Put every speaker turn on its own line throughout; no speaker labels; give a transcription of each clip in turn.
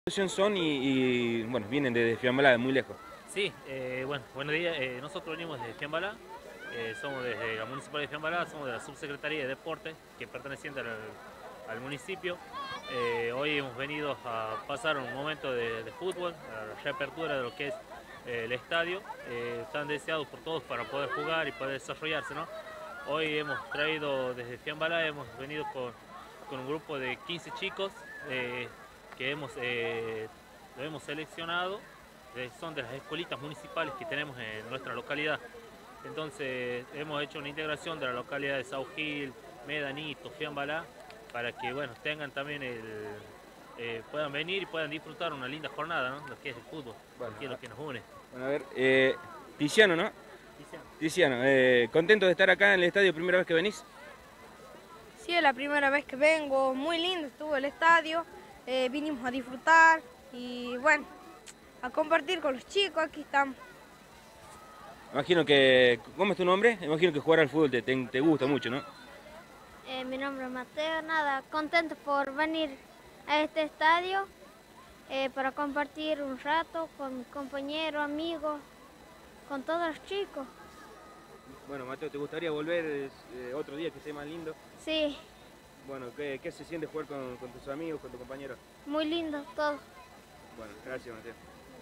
Son bueno, vienen desde Fiambalá, de muy lejos.
Sí, bueno, buenos días. Nosotros venimos desde Fiambalá, somos desde la Municipalidad de Fiambalá, somos de la Subsecretaría de Deporte, que perteneciente al municipio. Hoy hemos venido a pasar un momento de fútbol, a la reapertura de lo que es el estadio, tan deseado por todos para poder jugar y poder desarrollarse, ¿no? Hoy hemos traído desde Fiambalá, hemos venido con un grupo de 15 chicos que lo hemos seleccionado. Son de las escuelitas municipales que tenemos en nuestra localidad. Entonces hemos hecho una integración de la localidad de Sao Gil, Medanito, Fiambalá, para que bueno, tengan también puedan venir y puedan disfrutar una linda jornada, ¿no? Lo que es el fútbol,
Bueno,
que es lo que nos une.
bueno, a ver, Tiziano, ¿no?
Cristian.
Tiziano, ¿contento de estar acá en el estadio, primera vez que venís?
Sí, es la primera vez que vengo, muy lindo estuvo el estadio, vinimos a disfrutar y bueno, a compartir con los chicos, aquí estamos.
Imagino que, ¿cómo es tu nombre? Imagino que jugar al fútbol te gusta mucho, ¿no?
Mi nombre es Mateo, nada, contento por venir a este estadio para compartir un rato con compañeros, amigos, con todos los chicos.
Bueno, Mateo, ¿te gustaría volver otro día que sea más lindo?
Sí,
Bueno, ¿qué se siente jugar con tus amigos, con tus compañeros?
muy lindo todo.
Bueno, gracias, Mateo.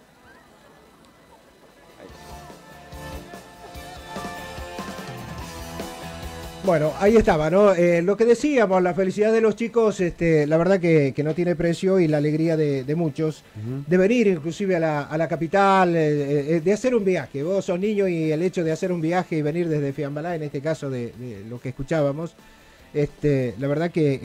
Bueno, ahí estaba, ¿no? Lo que decíamos, la felicidad de los chicos, la verdad que no tiene precio y la alegría de muchos de venir inclusive a la capital, de hacer un viaje. Vos sos niño y el hecho de hacer un viaje y venir desde Fiambalá, en este caso de lo que escuchábamos, la verdad que